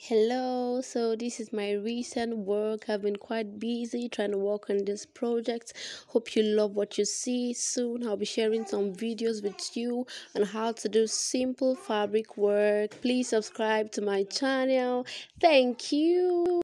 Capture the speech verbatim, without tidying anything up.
Hello, so this is my recent work. I've been quite busy trying to work on this project. Hope you love what you see. Soon I'll be sharing some videos with you on how to do simple fabric work. Please subscribe to my channel. Thank you.